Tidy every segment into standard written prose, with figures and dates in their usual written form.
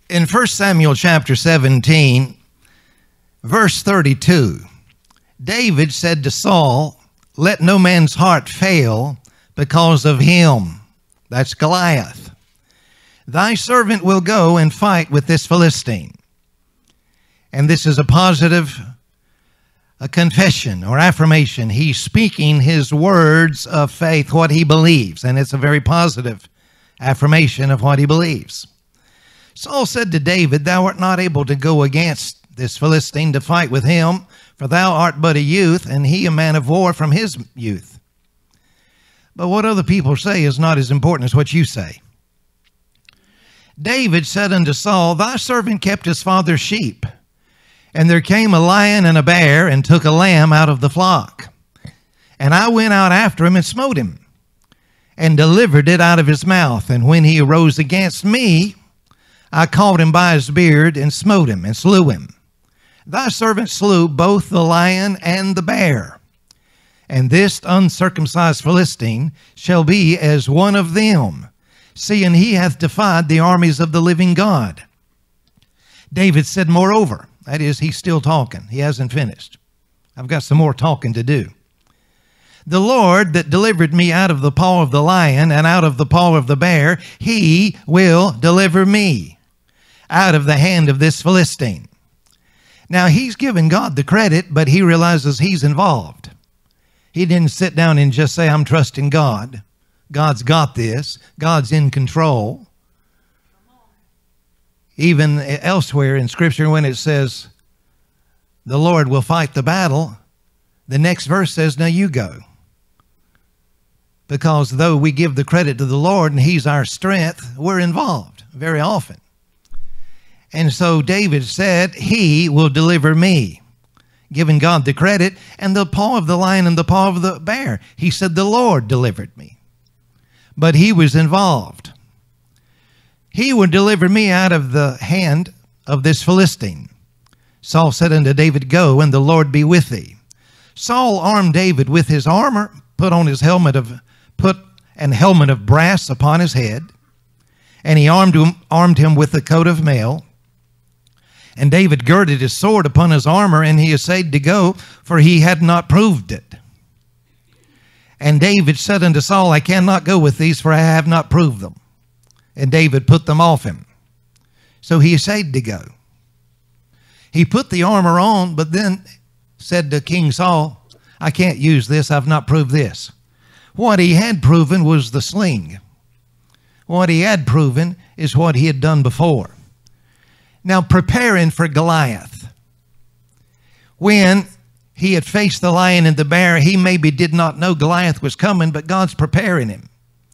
In 1 Samuel chapter 17, verse 32, David said to Saul, "Let no man's heart fail because of him." That's Goliath. "Thy servant will go and fight with this Philistine." And this is a positive, a confession or affirmation. He's speaking his words of faith, what he believes. And it's a very positive affirmation of what he believes. Saul said to David, "Thou art not able to go against this Philistine to fight with him, for thou art but a youth, and he a man of war from his youth." But what other people say is not as important as what you say. David said unto Saul, "Thy servant kept his father's sheep, and there came a lion and a bear, and took a lamb out of the flock. And I went out after him and smote him, and delivered it out of his mouth. And when he arose against me, I caught him by his beard, and smote him, and slew him. Thy servant slew both the lion and the bear. And this uncircumcised Philistine shall be as one of them, seeing he hath defied the armies of the living God." David said, moreover, that is, he's still talking. He hasn't finished. I've got some more talking to do. "The Lord that delivered me out of the paw of the lion and out of the paw of the bear, he will deliver me out of the hand of this Philistine." Now, he's given God the credit, but he realizes he's involved. He didn't sit down and just say, "I'm trusting God. God's got this. God's in control." Even elsewhere in Scripture, when it says, "The Lord will fight the battle," the next verse says, "Now you go." Because though we give the credit to the Lord and he's our strength, we're involved very often. And so David said, "He will deliver me," giving God the credit. And the paw of the lion and the paw of the bear, he said, "The Lord delivered me." But he was involved. "He will deliver me out of the hand of this Philistine." Saul said unto David, "Go, and the Lord be with thee." Saul armed David with his armor, put an helmet of brass upon his head, and he armed him with a coat of mail. And David girded his sword upon his armor, and he essayed to go, for he had not proved it. And David said unto Saul, "I cannot go with these, for I have not proved them." And David put them off him. So he essayed to go. He put the armor on, but then said to King Saul, "I can't use this. I've not proved this." What he had proven was the sling. What he had proven is what he had done before. Now, preparing for Goliath. When he had faced the lion and the bear, he maybe did not know Goliath was coming, but God's preparing him.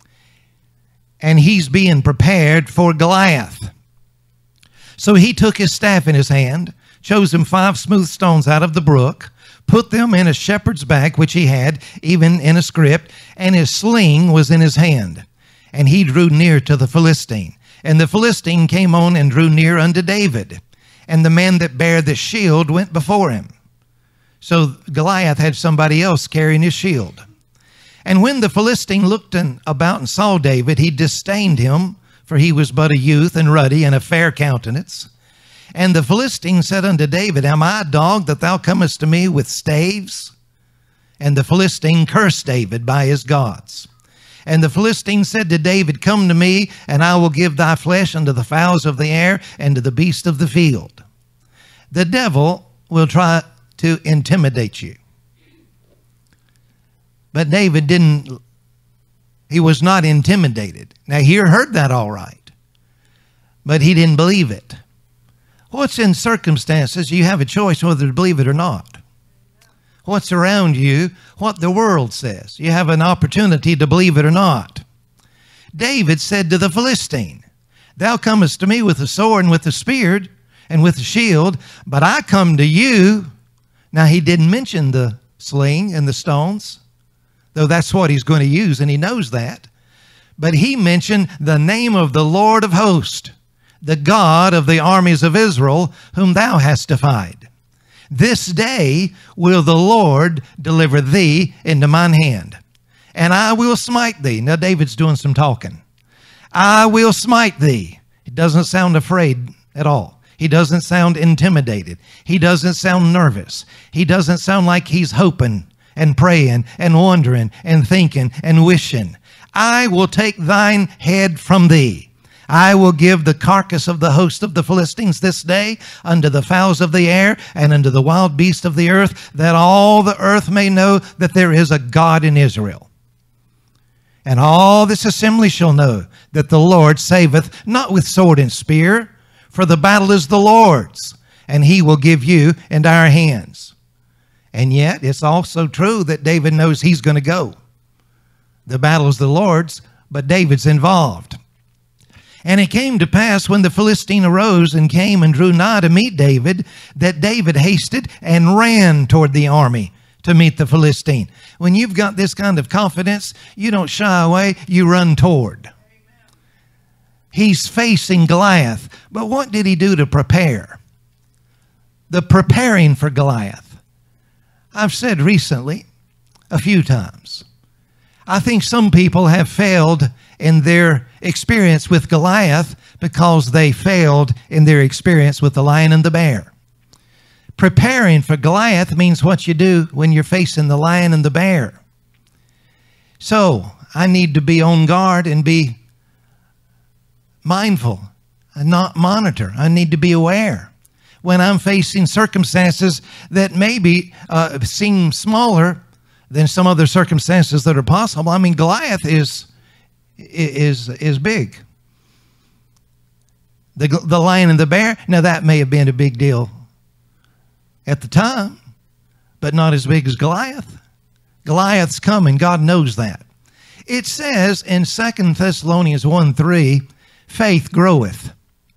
And he's being prepared for Goliath. So he took his staff in his hand, chose him 5 smooth stones out of the brook, put them in a shepherd's bag, which he had, even in a scrip, and his sling was in his hand. And he drew near to the Philistine. And the Philistine came on and drew near unto David. And the man that bare the shield went before him. So Goliath had somebody else carrying his shield. And when the Philistine looked about and saw David, he disdained him, for he was but a youth and ruddy and of fair countenance. And the Philistine said unto David, "Am I a dog that thou comest to me with staves?" And the Philistine cursed David by his gods. And the Philistine said to David, "Come to me, and I will give thy flesh unto the fowls of the air and to the beasts of the field." The devil will try to intimidate you. But David he was not intimidated. Now, he heard that all right, but he didn't believe it. What's in circumstances, you have a choice whether to believe it or not. What's around you, what the world says, you have an opportunity to believe it or not. David said to the Philistine, "Thou comest to me with a sword and with a spear and with a shield, but I come to you." Now, he didn't mention the sling and the stones, though that's what he's going to use, and he knows that. But he mentioned the name of the Lord of hosts, the God of the armies of Israel, whom thou hast defied. This day will the Lord deliver thee into mine hand, and I will smite thee. Now, David's doing some talking. I will smite thee. It doesn't sound afraid at all. He doesn't sound intimidated. He doesn't sound nervous. He doesn't sound like he's hoping and praying and wondering and thinking and wishing. I will take thine head from thee. I will give the carcass of the host of the Philistines this day unto the fowls of the air and unto the wild beasts of the earth, that all the earth may know that there is a God in Israel. And all this assembly shall know that the Lord saveth not with sword and spear, for the battle is the Lord's, and he will give you into our hands. And yet, it's also true that David knows he's going to go. The battle is the Lord's, but David's involved. And it came to pass when the Philistine arose and came and drew nigh to meet David, that David hasted and ran toward the army to meet the Philistine. When you've got this kind of confidence, you don't shy away, you run toward. He's facing Goliath. But what did he do to prepare? The preparing for Goliath. I've said recently, a few times, I think some people have failed in their experience with Goliath because they failed in their experience with the lion and the bear. Preparing for Goliath means what you do when you're facing the lion and the bear. So I need to be on guard and be mindful and not monitor. I need to be aware when I'm facing circumstances that maybe seem smaller than some other circumstances that are possible. I mean, Goliath is big. The lion and the bear, now that may have been a big deal at the time, but not as big as Goliath. Goliath's coming. God knows that. It says in 2 Thessalonians 1:3, faith groweth.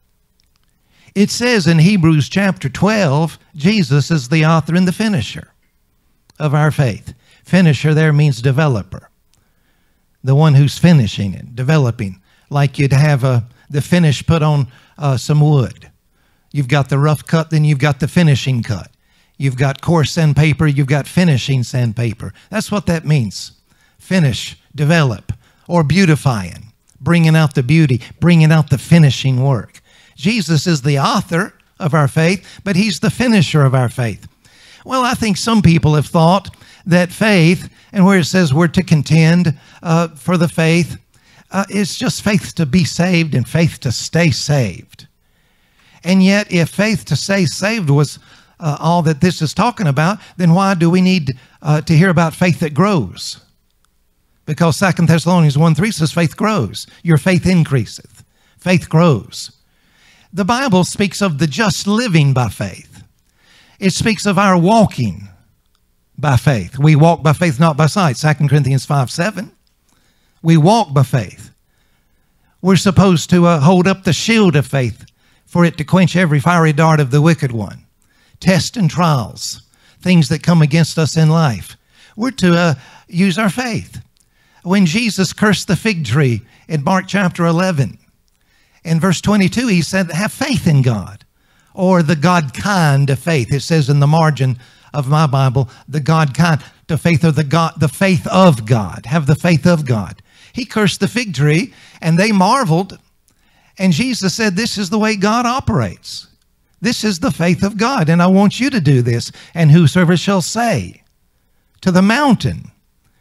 It says in Hebrews chapter 12, Jesus is the author and the finisher of our faith. Finisher there means developer. The one who's finishing it, developing. Like you'd have the finish put on some wood. You've got the rough cut, then you've got the finishing cut. You've got coarse sandpaper, you've got finishing sandpaper. That's what that means. Finish, develop, or beautifying. Bringing out the beauty, bringing out the finishing work. Jesus is the author of our faith, but he's the finisher of our faith. Well, I think some people have thought that faith, and where it says we're to contend for the faith, it's just faith to be saved and faith to stay saved. And yet, if faith to stay saved was all that this is talking about, then why do we need to hear about faith that grows? Because 2 Thessalonians 1:3 says faith grows. Your faith increaseth. Faith grows. The Bible speaks of the just living by faith. It speaks of our walking by faith. We walk by faith, not by sight. 2 Corinthians 5:7. We walk by faith. We're supposed to hold up the shield of faith for it to quench every fiery dart of the wicked one. Tests and trials, things that come against us in life. We're to use our faith. When Jesus cursed the fig tree in Mark chapter 11, in verse 22, he said, have faith in God, or the God kind of faith. It says in the margin of my Bible, the God kind of faith, or the faith of God. Have the faith of God. He cursed the fig tree, and they marveled. And Jesus said, this is the way God operates. This is the faith of God, and I want you to do this. And whosoever shall say to the mountain.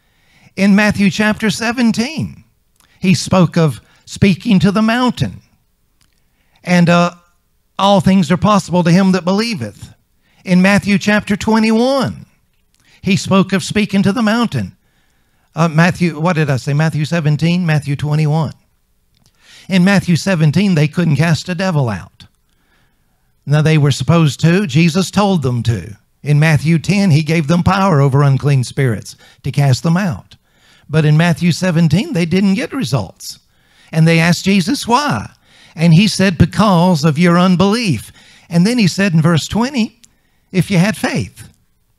In Matthew chapter 17, he spoke of speaking to the mountain. And all things are possible to him that believeth. In Matthew chapter 21, he spoke of speaking to the mountain. What did I say? Matthew 17, Matthew 21. In Matthew 17, they couldn't cast a devil out. Now, they were supposed to. Jesus told them to. In Matthew 10, he gave them power over unclean spirits to cast them out. But in Matthew 17, they didn't get results. And they asked Jesus why. And he said, because of your unbelief. And then he said in verse 20, if you had faith.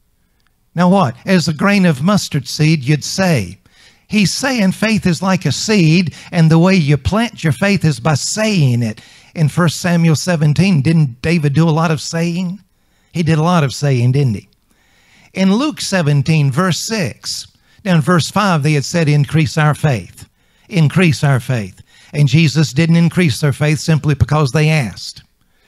Now what? As a grain of mustard seed, you'd say. He's saying faith is like a seed, and the way you plant your faith is by saying it. In 1 Samuel 17, didn't David do a lot of saying? He did a lot of saying, didn't he? In Luke 17, verse 6, down in verse 5, they had said, increase our faith. Increase our faith. And Jesus didn't increase their faith simply because they asked.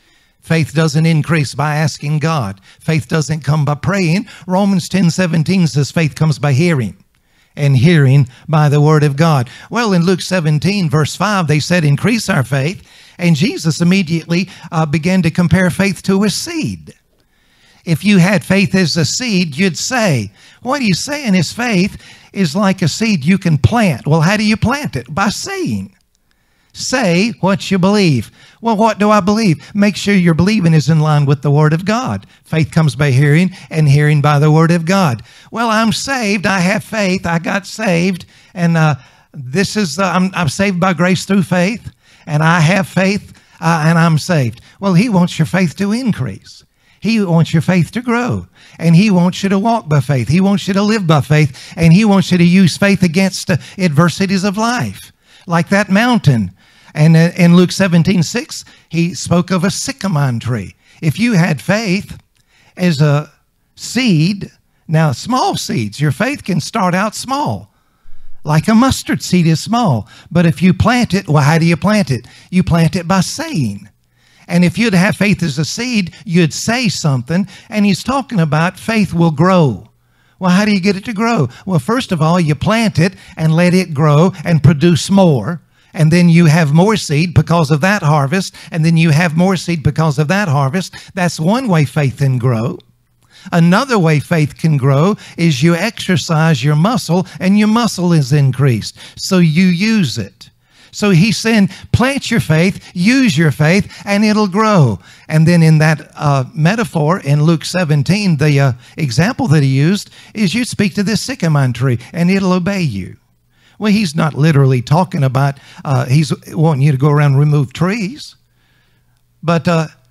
Faith doesn't increase by asking God. Faith doesn't come by praying. Romans 10:17 says faith comes by hearing, and hearing by the word of God. Well, in Luke 17, verse 5, they said, increase our faith. And Jesus immediately began to compare faith to a seed. If you had faith as a seed, you'd say, what he's saying is faith is like a seed you can plant. Well, how do you plant it? By saying. Say what you believe. Well, what do I believe? Make sure your believing is in line with the Word of God. Faith comes by hearing, and hearing by the Word of God. Well, I'm saved. I have faith. I got saved. And I'm saved by grace through faith. And I have faith, and I'm saved. Well, he wants your faith to increase. He wants your faith to grow. And he wants you to walk by faith. He wants you to live by faith. And he wants you to use faith against adversities of life. Like that mountain. And in Luke 17:6, he spoke of a sycamore tree. If you had faith as a seed, now small seeds, your faith can start out small. Like a mustard seed is small. But if you plant it, well, how do you plant it? You plant it by saying. And if you'd have faith as a seed, you'd say something. And he's talking about faith will grow. Well, how do you get it to grow? Well, first of all, you plant it and let it grow and produce more. And then you have more seed because of that harvest. And then you have more seed because of that harvest. That's one way faith can grow. Another way faith can grow is you exercise your muscle, and your muscle is increased. So you use it. So he's saying, plant your faith, use your faith, and it'll grow. And then in that metaphor in Luke 17, the example that he used is you speak to this sycamore tree, and it'll obey you. Well, he's not literally talking about, he's wanting you to go around and remove trees. But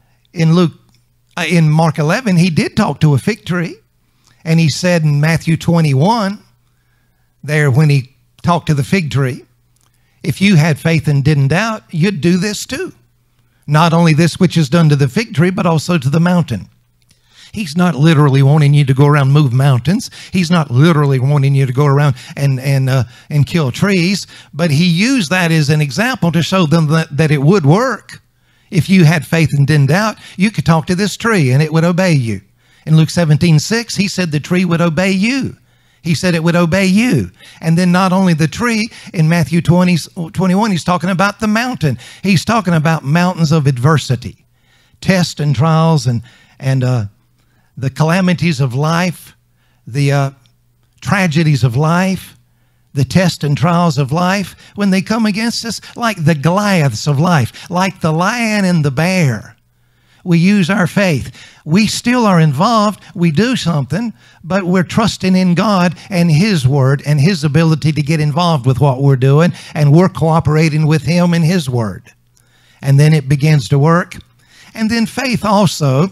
in Mark 11, he did talk to a fig tree. And he said in Matthew 21, there when he talked to the fig tree, if you had faith and didn't doubt, you'd do this too. Not only this which is done to the fig tree, but also to the mountain. He's not literally wanting you to go around and move mountains. He's not literally wanting you to go around and kill trees. But he used that as an example to show them that it would work. If you had faith and didn't doubt, you could talk to this tree and it would obey you. In Luke 17:6, he said the tree would obey you. He said it would obey you. And then not only the tree, in Matthew 21, he's talking about the mountain. He's talking about mountains of adversity, tests and trials and the calamities of life, the tragedies of life, the tests and trials of life, when they come against us, like the Goliaths of life, like the lion and the bear. We use our faith. We still are involved. We do something, but we're trusting in God and His Word and His ability to get involved with what we're doing, and we're cooperating with Him and His Word. And then it begins to work. And then faith also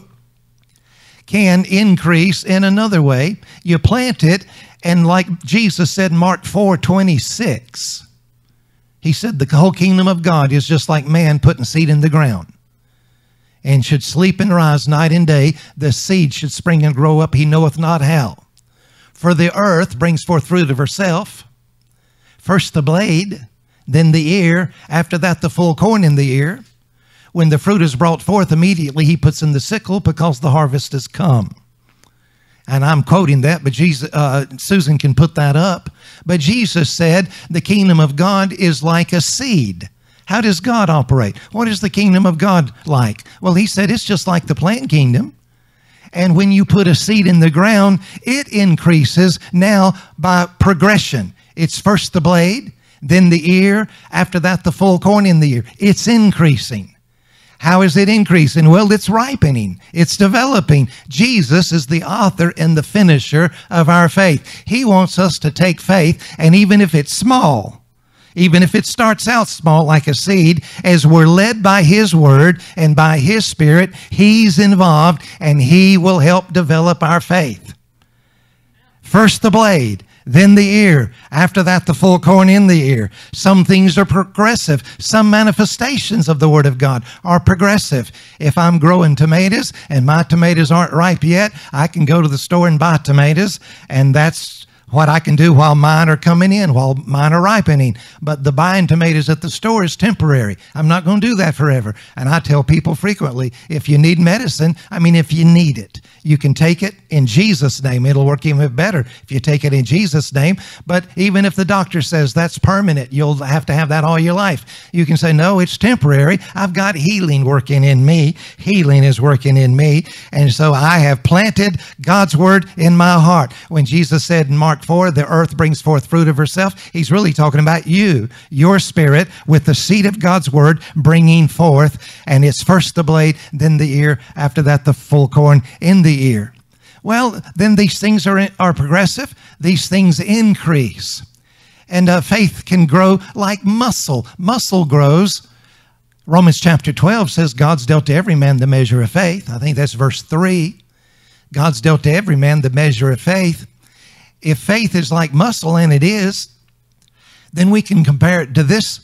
can increase in another way. You plant it, and like Jesus said in Mark 4:26, He said the whole kingdom of God is just like man putting seed in the ground, and should sleep and rise night and day. The seed should spring and grow up, he knoweth not how. For the earth brings forth fruit of herself. First the blade, then the ear, after that the full corn in the ear. When the fruit is brought forth, immediately he puts in the sickle, because the harvest has come. And I'm quoting that, but Susan can put that up. But Jesus said the kingdom of God is like a seed. How does God operate? What is the kingdom of God like? Well, He said it's just like the plant kingdom. And when you put a seed in the ground, it increases now by progression. It's first the blade, then the ear, after that the full corn in the ear. It's increasing. How is it increasing? Well, it's ripening. It's developing. Jesus is the author and the finisher of our faith. He wants us to take faith, and even if it's small, even if it starts out small like a seed, as we're led by His Word and by His Spirit, He's involved, and He will help develop our faith. First the blade, then the ear. After that, the full corn in the ear. Some things are progressive. Some manifestations of the Word of God are progressive. If I'm growing tomatoes and my tomatoes aren't ripe yet, I can go to the store and buy tomatoes, and that's what I can do while mine are coming in, while mine are ripening. But the buying tomatoes at the store is temporary. I'm not going to do that forever. And I tell people frequently, if you need medicine, if you need it, you can take it in Jesus' name. It'll work even better if you take it in Jesus' name. But even if the doctor says that's permanent, you'll have to have that all your life, you can say, no, it's temporary. I've got healing working in me. Healing is working in me. And so I have planted God's word in my heart. When Jesus said in Mark 4, the earth brings forth fruit of herself, he's really talking about you, your spirit, with the seed of God's word bringing forth. And it's first the blade, then the ear, after that the full corn in the ear. Well, then these things are progressive. These things increase. And faith can grow like muscle. Muscle grows. Romans chapter 12 says God's dealt to every man the measure of faith. I think that's verse 3. God's dealt to every man the measure of faith. If faith is like muscle, and it is, then we can compare it to this.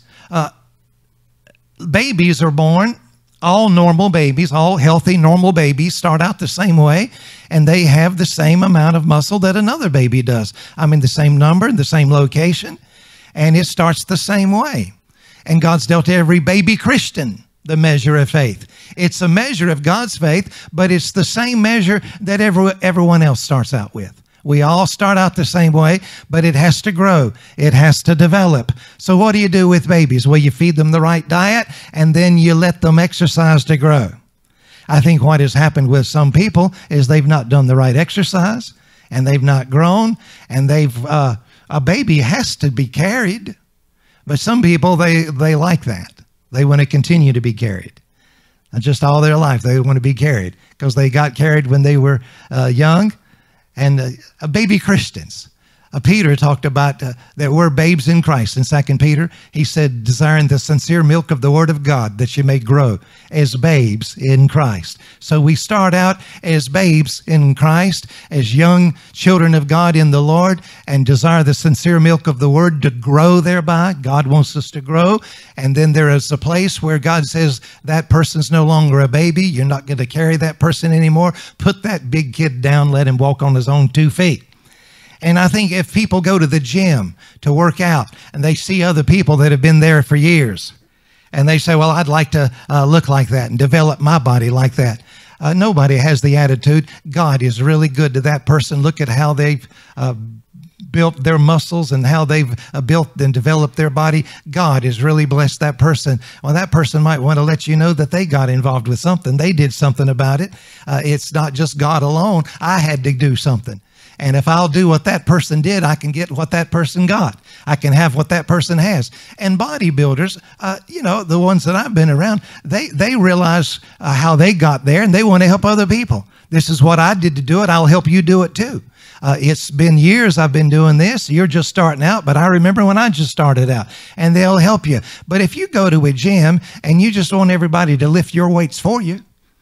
Babies are born, all normal babies, all healthy, normal babies start out the same way, and they have the same amount of muscle that another baby does. The same number, the same location, and it starts the same way. And God's dealt to every baby Christian the measure of faith. It's a measure of God's faith, but it's the same measure that everyone else starts out with. We all start out the same way, but it has to grow. It has to develop. So what do you do with babies? Well, you feed them the right diet, and then you let them exercise to grow. I think what has happened with some people is they've not done the right exercise, and they've not grown, and a baby has to be carried. But some people, they like that. They want to continue to be carried. Just all their life, they want to be carried because they got carried when they were young. And baby Christians. Peter talked about that we're babes in Christ. In 2 Peter, he said, desiring the sincere milk of the word of God, that you may grow as babes in Christ. So we start out as babes in Christ, as young children of God in the Lord, and desire the sincere milk of the word to grow thereby. God wants us to grow. And then there is a place where God says, that person's no longer a baby. You're not going to carry that person anymore. Put that big kid down. Let him walk on his own 2 feet. And I think if people go to the gym to work out and they see other people that have been there for years and they say, well, I'd like to look like that and develop my body like that. Nobody has the attitude. God is really good to that person. Look at how they've built their muscles and how they've built and developed their body. God has really blessed that person. Well, that person might want to let you know that they got involved with something. They did something about it. It's not just God alone. I had to do something. And if I'll do what that person did, I can get what that person got. I can have what that person has. And bodybuilders, the ones that I've been around, they realize how they got there, and they want to help other people. This is what I did to do it. I'll help you do it too. It's been years I've been doing this. You're just starting out, but I remember when I just started out, and they'll help you. But if you go to a gym and you just want everybody to lift your weights for you,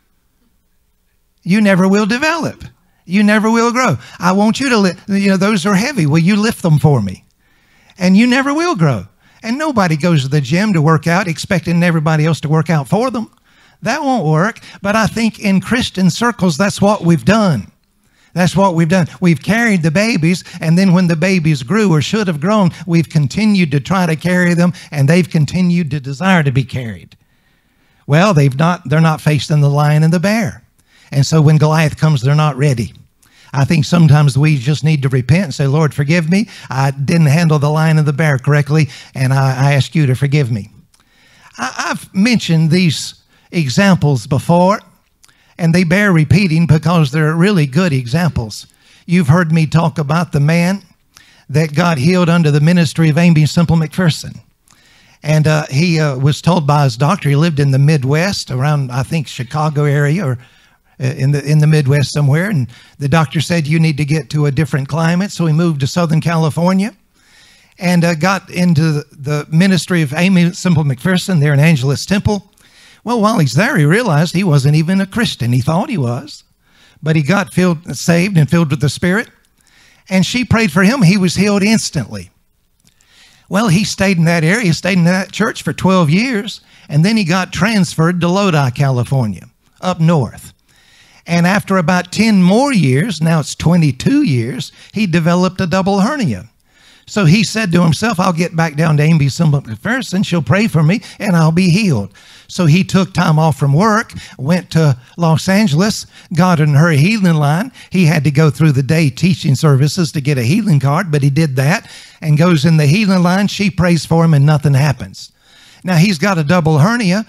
you never will develop. You never will grow. I want you to lift, those are heavy. Will you lift them for me? And you never will grow. And nobody goes to the gym to work out expecting everybody else to work out for them. That won't work. But I think in Christian circles, that's what we've done. That's what we've done. We've carried the babies, and then when the babies grew or should have grown, we've continued to try to carry them, and they've continued to desire to be carried. Well, they're not facing the lion and the bear. And so when Goliath comes, they're not ready. I think sometimes we just need to repent and say, Lord, forgive me. I didn't handle the lion and the bear correctly, and I ask you to forgive me. I've mentioned these examples before, and they bear repeating because they're really good examples. You've heard me talk about the man that got healed under the ministry of Amy Simple McPherson. And he was told by his doctor, he lived in the Midwest around, I think, Chicago area or in the Midwest somewhere. And the doctor said, you need to get to a different climate. So he moved to Southern California and got into the ministry of Amy Simple McPherson there in Angelus Temple. Well, while he's there, he realized he wasn't even a Christian. He thought he was, but he got saved and filled with the Spirit. And she prayed for him. He was healed instantly. Well, he stayed in that area, stayed in that church for 12 years, and then he got transferred to Lodi, California, up north. And after about 10 more years, now it's 22 years, he developed a double hernia. So he said to himself, I'll get back down to Amy Simple McPherson. She'll pray for me and I'll be healed. So he took time off from work, went to Los Angeles, got in her healing line. He had to go through the day teaching services to get a healing card, but he did that and goes in the healing line. She prays for him and nothing happens. Now, he's got a double hernia.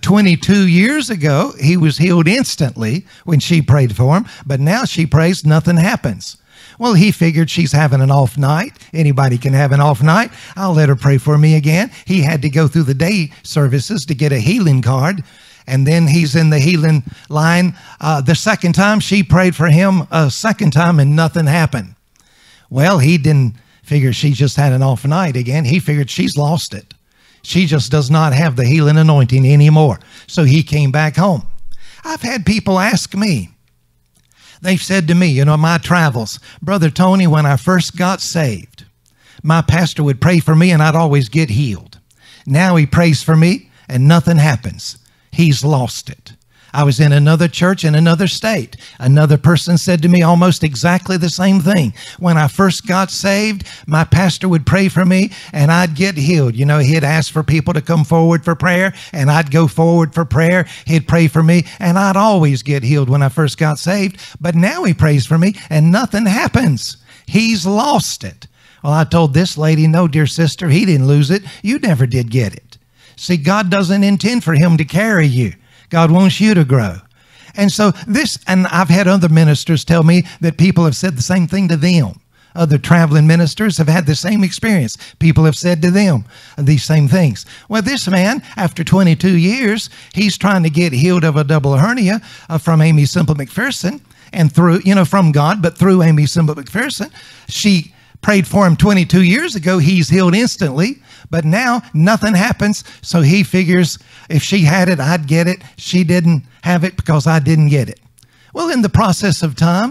22 years ago, he was healed instantly when she prayed for him, but now she prays, nothing happens. Well, he figured she's having an off night. Anybody can have an off night. I'll let her pray for me again. He had to go through the day services to get a healing card, and then he's in the healing line. The second time, she prayed for him a second time, and nothing happened. Well, he didn't figure she just had an off night again. He figured she's lost it. She just does not have the healing anointing anymore. So he came back home. I've had people ask me, they've said to me, my travels, Brother Tony, when I first got saved, my pastor would pray for me and I'd always get healed. Now he prays for me and nothing happens. He's lost it. I was in another church in another state. Another person said to me almost exactly the same thing. When I first got saved, my pastor would pray for me and I'd get healed. He'd ask for people to come forward for prayer and I'd go forward for prayer. He'd pray for me and I'd always get healed when I first got saved. But now he prays for me and nothing happens. He's lost it. Well, I told this lady, no, dear sister, he didn't lose it. You never did get it. See, God doesn't intend for him to carry you. God wants you to grow. And so and I've had other ministers tell me that people have said the same thing to them. Other traveling ministers have had the same experience. People have said to them these same things. Well, this man, after 22 years, he's trying to get healed of a double hernia from Amy Simple McPherson and through, from God, but through Amy Simple McPherson. She prayed for him 22 years ago. He's healed instantly. But now nothing happens, so he figures if she had it, I'd get it. She didn't have it because I didn't get it. Well, in the process of time,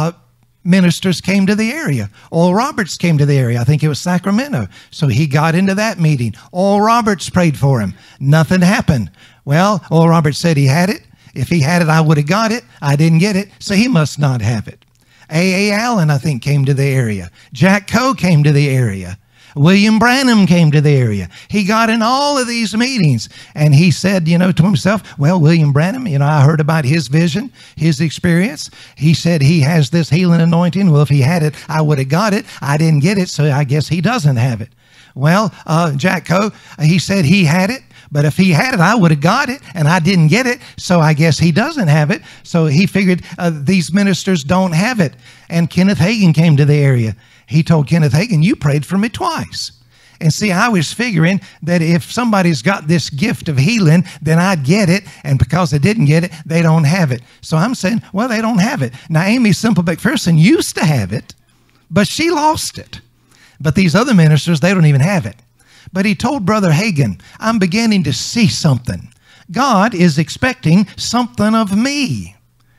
ministers came to the area. Oral Roberts came to the area. I think it was Sacramento. So he got into that meeting. Oral Roberts prayed for him. Nothing happened. Well, Oral Roberts said he had it. If he had it, I would have got it. I didn't get it, so he must not have it. A. Allen, I think, came to the area. Jack Coe came to the area. William Branham came to the area. He got in all of these meetings and he said, to himself, well, William Branham, I heard about his vision, his experience. He said he has this healing anointing. Well, if he had it, I would have got it. I didn't get it, so I guess he doesn't have it. Well, Jack Coe, he said he had it. But if he had it, I would have got it, and I didn't get it, so I guess he doesn't have it. So he figured these ministers don't have it. And Kenneth Hagin came to the area. He told Kenneth Hagin, you prayed for me twice. And see, I was figuring that if somebody's got this gift of healing, then I'd get it, and because I didn't get it, they don't have it. So I'm saying, well, they don't have it. Now, Amy Simple McPherson used to have it, but she lost it. But these other ministers, they don't even have it. But he told Brother Hagin, I'm beginning to see something. God is expecting something of me.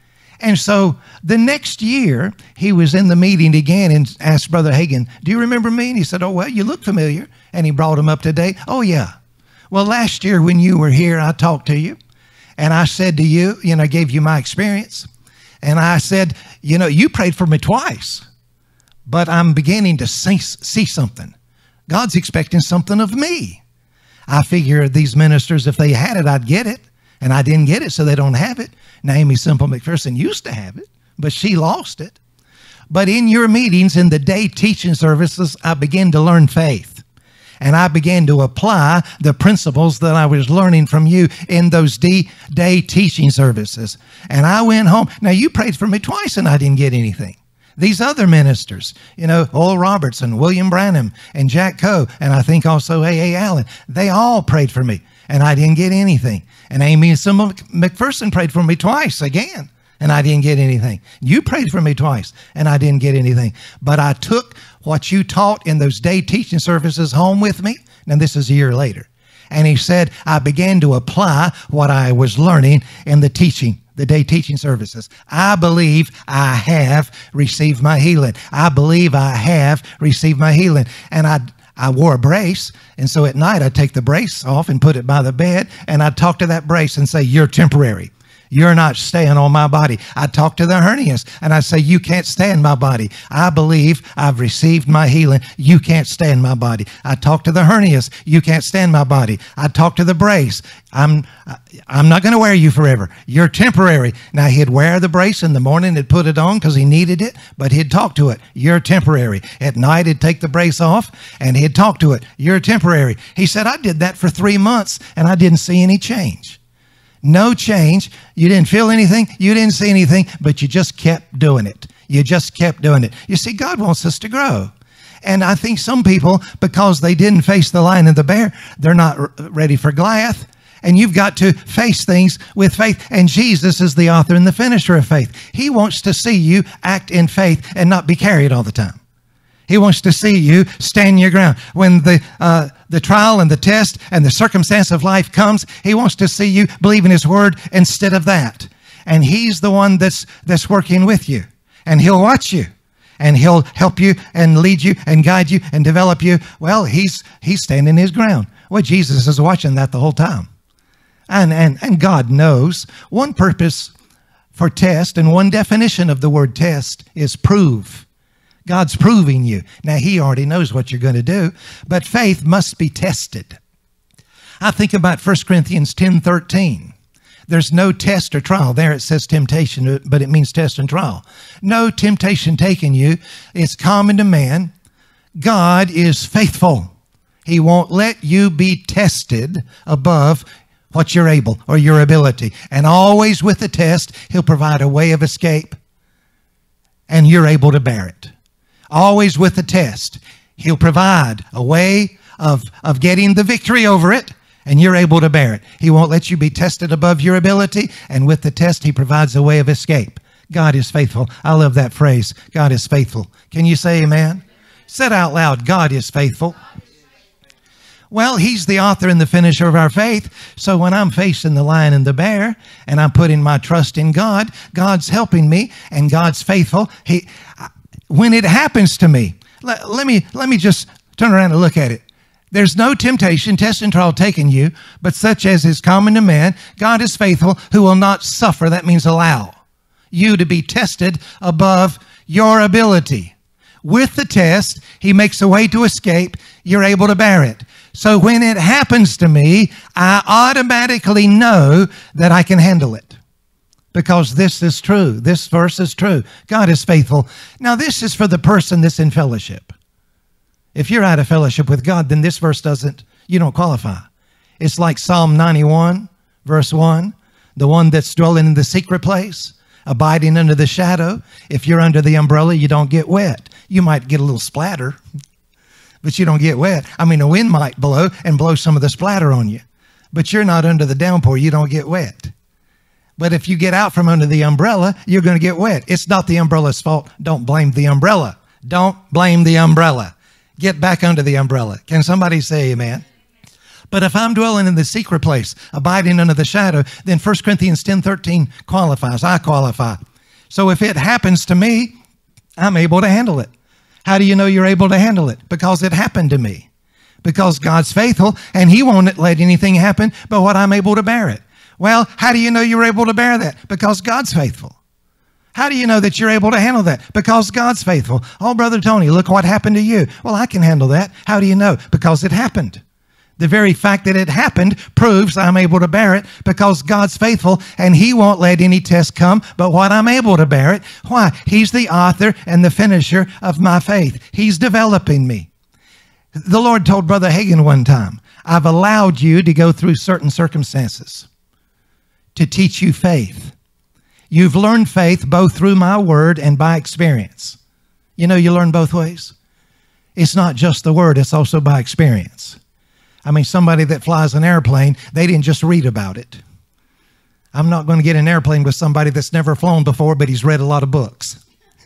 And so the next year, he was in the meeting again and asked Brother Hagin, do you remember me? And he said, oh, well, you look familiar. And he brought him up to date. Oh, yeah. Well, last year when you were here, I talked to you. And I said to you, I gave you my experience. And I said, you prayed for me twice. But I'm beginning to see something. God's expecting something of me. I figure these ministers, if they had it, I'd get it. And I didn't get it, so they don't have it. Now, Amy Simple McPherson used to have it, but she lost it. But in your meetings, in the day teaching services, I began to learn faith. And I began to apply the principles that I was learning from you in those day teaching services. And I went home. Now, you prayed for me twice, and I didn't get anything. These other ministers, Oral Roberts and William Branham and Jack Coe, and I think also A. Allen, they all prayed for me, and I didn't get anything. And Amy Simple McPherson prayed for me twice again, and I didn't get anything. You prayed for me twice, and I didn't get anything. But I took what you taught in those day teaching services home with me, and this is a year later. And he said, I began to apply what I was learning in the day teaching services. I believe I have received my healing. I believe I have received my healing. And I wore a brace, and so at night I'd take the brace off and put it by the bed, and I'd talk to that brace and say, you're temporary. You're not staying on my body. I talk to the hernias and I say, you can't stay in my body. I believe I've received my healing. You can't stay in my body. I talk to the hernias. You can't stay in my body. I talk to the brace. I'm not going to wear you forever. You're temporary. Now, he'd wear the brace in the morning. He'd put it on because he needed it, but he'd talk to it. You're temporary. At night, he'd take the brace off and he'd talk to it. You're temporary. He said, I did that for 3 months and I didn't see any change. No change. You didn't feel anything. You didn't see anything, but you just kept doing it. You just kept doing it. You see, God wants us to grow. And I think some people, because they didn't face the lion and the bear, they're not ready for Goliath. And you've got to face things with faith. And Jesus is the author and the finisher of faith. He wants to see you act in faith and not be carried all the time. He wants to see you stand your ground. When the trial and the test and the circumstance of life comes, he wants to see you believe in his word instead of that. And he's the one that's working with you. And he'll watch you. And he'll help you and lead you and guide you and develop you. Well, he's standing his ground. Well, Jesus is watching that the whole time. And God knows. One purpose for test and one definition of the word test is prove. God's proving you. Now, he already knows what you're going to do, but faith must be tested. I think about 1 Corinthians 10:13. There's no test or trial. There it says temptation, but it means test and trial. No temptation taken you. It's common to man. God is faithful. He won't let you be tested above what you're able or your ability. And always with the test, he'll provide a way of escape, and you're able to bear it. Always with the test, he'll provide a way of getting the victory over it, and you're able to bear it. He won't let you be tested above your ability, and with the test, he provides a way of escape. God is faithful. I love that phrase. God is faithful. Can you say amen? Say it out loud. God is faithful. Well, he's the author and the finisher of our faith. So when I'm facing the lion and the bear and I'm putting my trust in God, God's helping me and God's faithful. When it happens to me, let me just turn around and look at it. There's no temptation, test and trial taken you, but such as is common to man. God is faithful, who will not suffer, that means allow, you to be tested above your ability. With the test, he makes a way to escape. You're able to bear it. So when it happens to me, I automatically know that I can handle it. Because this is true. This verse is true. God is faithful. Now, this is for the person that's in fellowship. If you're out of fellowship with God, then this verse you don't qualify. It's like Psalm 91, verse 1, the one that's dwelling in the secret place, abiding under the shadow. If you're under the umbrella, you don't get wet. You might get a little splatter, but you don't get wet. I mean, a wind might blow and blow some of the splatter on you, but you're not under the downpour. You don't get wet. But if you get out from under the umbrella, you're going to get wet. It's not the umbrella's fault. Don't blame the umbrella. Don't blame the umbrella. Get back under the umbrella. Can somebody say amen? But if I'm dwelling in the secret place, abiding under the shadow, then 1 Corinthians 10:13 qualifies. I qualify. So if it happens to me, I'm able to handle it. How do you know you're able to handle it? Because it happened to me. Because God's faithful, and he won't let anything happen but what I'm able to bear it. Well, how do you know you're able to bear that? Because God's faithful. How do you know that you're able to handle that? Because God's faithful. Oh, Brother Tony, look what happened to you. Well, I can handle that. How do you know? Because it happened. The very fact that it happened proves I'm able to bear it because God's faithful and he won't let any test come but what I'm able to bear it. Why? He's the author and the finisher of my faith. He's developing me. The Lord told Brother Hagin one time, I've allowed you to go through certain circumstances to teach you faith. You've learned faith both through my word and by experience. You know, you learn both ways. It's not just the word, it's also by experience. I mean, somebody that flies an airplane, they didn't just read about it. I'm not going to get an airplane with somebody that's never flown before, but he's read a lot of books.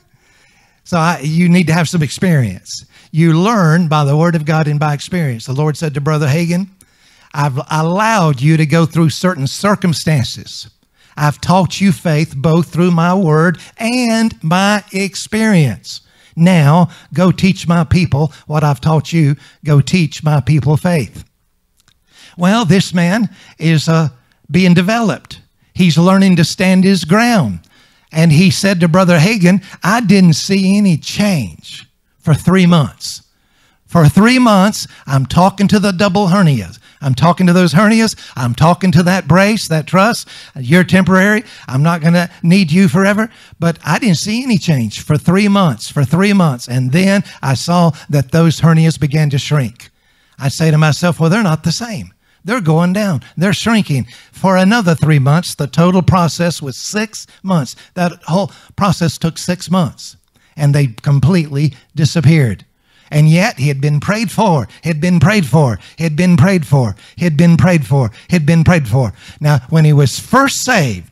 So you need to have some experience. You learn by the word of God and by experience. The Lord said to Brother Hagin, I've allowed you to go through certain circumstances. I've taught you faith both through my word and my experience. Now, go teach my people what I've taught you. Go teach my people faith. Well, this man is being developed. He's learning to stand his ground. And he said to Brother Hagin, I didn't see any change for 3 months. For 3 months, I'm talking to the double hernias. I'm talking to those hernias. I'm talking to that brace, that truss. You're temporary. I'm not going to need you forever. But I didn't see any change for 3 months, And then I saw that those hernias began to shrink. I say to myself, well, they're not the same. They're going down. They're shrinking. For another 3 months, the total process was 6 months. That whole process took 6 months. And they completely disappeared. And yet he had been prayed for, had been prayed for, had been prayed for, had been prayed for, had been prayed for. Now, when he was first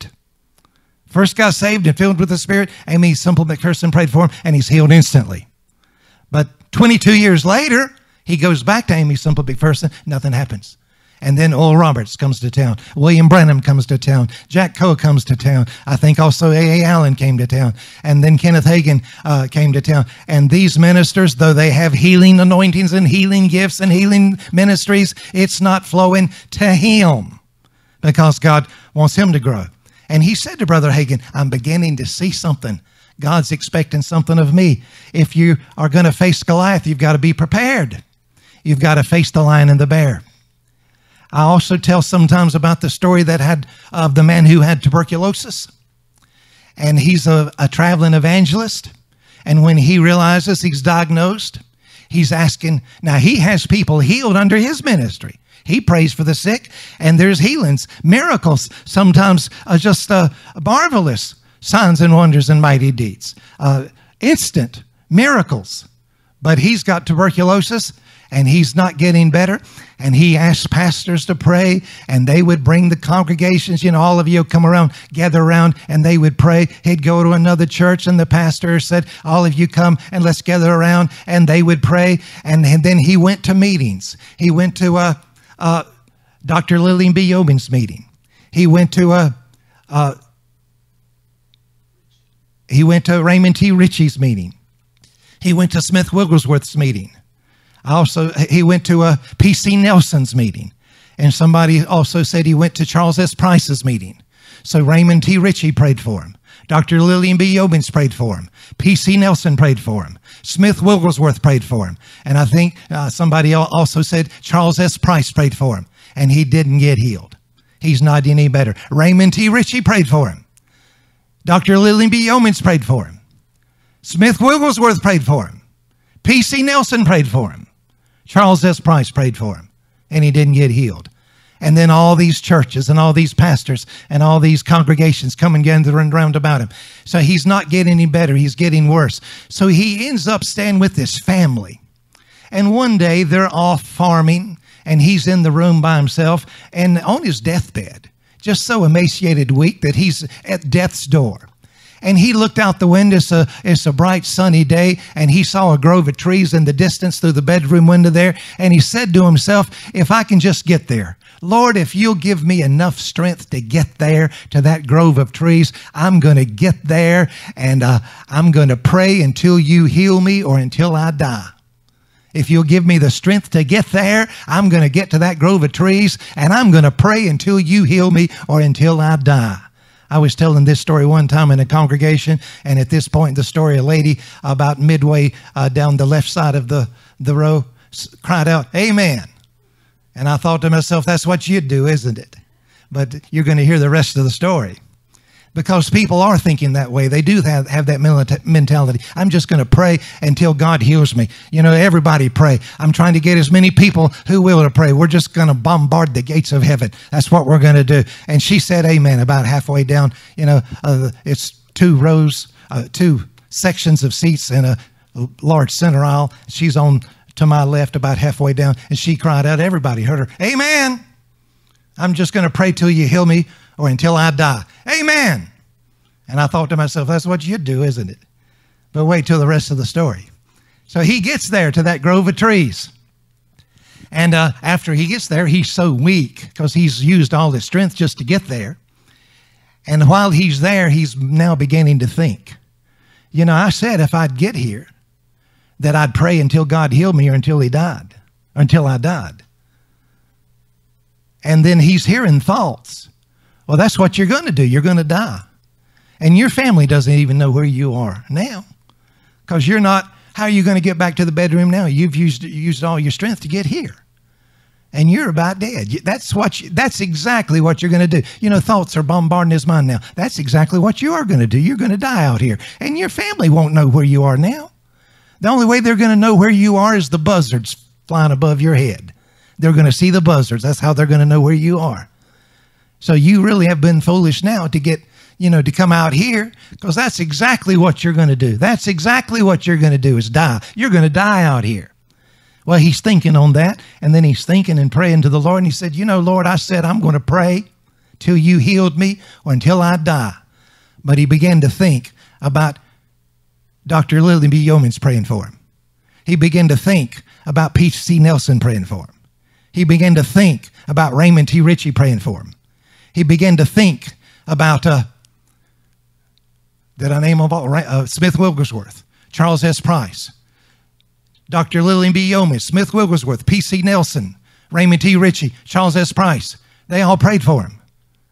got saved and filled with the Spirit, Amy Simple McPherson prayed for him, and he's healed instantly. But 22 years later, he goes back to Amy Simple McPherson, nothing happens. And then Oral Roberts comes to town. William Branham comes to town. Jack Coe comes to town. I think also A.A. Allen came to town. And then Kenneth Hagin came to town. And these ministers, though they have healing anointings and healing gifts and healing ministries, it's not flowing to him because God wants him to grow. And he said to Brother Hagin, I'm beginning to see something. God's expecting something of me. If you are going to face Goliath, you've got to be prepared. You've got to face the lion and the bear. I also tell sometimes about the story of the man who had tuberculosis. And he's a traveling evangelist. And when he realizes he's diagnosed, he's asking, now he has people healed under his ministry. He prays for the sick, and there's healings, miracles, sometimes just marvelous signs and wonders and mighty deeds, instant miracles. But he's got tuberculosis, and he's not getting better. And he asked pastors to pray, and they would bring the congregations, all of you come around, gather around, and they would pray. He'd go to another church, and the pastor said, all of you come and let's gather around, and they would pray. And then he went to meetings. He went to Dr. Lillian B. Yobin's meeting. He went to Raymond T. Ritchie's meeting. He went to Smith Wigglesworth's meeting. He went to a P.C. Nelson's meeting. And somebody also said he went to Charles S. Price's meeting. So Raymond T. Ritchie prayed for him. Dr. Lillian B. Yobins prayed for him. P.C. Nelson prayed for him. Smith Wigglesworth prayed for him. And I think somebody also said Charles S. Price prayed for him. And he didn't get healed. He's not any better. Raymond T. Ritchie prayed for him. Dr. Lillian B. Yobins prayed for him. Smith Wigglesworth prayed for him. P.C. Nelson prayed for him. Charles S. Price prayed for him, and he didn't get healed. And then all these churches and all these pastors and all these congregations come and gathering around about him. So he's not getting any better. He's getting worse. So he ends up staying with his family. And one day they're off farming, and he's in the room by himself and on his deathbed, just so emaciated, weak that he's at death's door. And he looked out the window. It's a bright, sunny day, and he saw a grove of trees in the distance through the bedroom window there. And he said to himself, if I can just get there, Lord, if you'll give me enough strength to get there to that grove of trees, I'm going to get there, and I'm going to pray until you heal me or until I die. If you'll give me the strength to get there, I'm going to get to that grove of trees, and I'm going to pray until you heal me or until I die. I was telling this story one time in a congregation, and at this point in the story, a lady about midway down the left side of the row cried out, "Amen." And I thought to myself, that's what you'd do, isn't it? But you're going to hear the rest of the story. Because people are thinking that way. They do have that mentality. I'm just going to pray until God heals me. Everybody pray. I'm trying to get as many people who will to pray. We're just going to bombard the gates of heaven. That's what we're going to do. And she said amen about halfway down. It's 2 rows, 2 sections of seats in a large center aisle. She's on to my left about halfway down. And she cried out. Everybody heard her. Amen. I'm just going to pray till you heal me or until I die. Amen. And I thought to myself, that's what you'd do, isn't it? But wait till the rest of the story. So he gets there to that grove of trees. And after he gets there, he's so weak because he's used all his strength just to get there. And while he's there, he's now beginning to think. I said if I'd get here, that I'd pray until God healed me or until he died, or until I died. And then he's hearing thoughts. Well, that's what you're going to do. You're going to die. And your family doesn't even know where you are now. Because you're not, how are you going to get back to the bedroom now? You've used all your strength to get here. And you're about dead. That's exactly what you're going to do. You know, thoughts are bombarding his mind now. That's exactly what you are going to do. You're going to die out here. And your family won't know where you are now. The only way they're going to know where you are is the buzzards flying above your head. They're going to see the buzzards. That's how they're going to know where you are. So you really have been foolish now to get, to come out here, because that's exactly what you're going to do. That's exactly what you're going to do is die. You're going to die out here. Well, he's thinking on that, and then he's thinking and praying to the Lord, and he said, Lord, I said I'm going to pray till you healed me or until I die. But he began to think about Dr. Lillian B. Yeomans praying for him. He began to think about P.C. Nelson praying for him. He began to think about Raymond T. Ritchie praying for him. He began to think about, Smith Wigglesworth, Charles S. Price, Dr. Lillian B. Yeomans, Smith Wigglesworth, P.C. Nelson, Raymond T. Ritchie, Charles S. Price. They all prayed for him.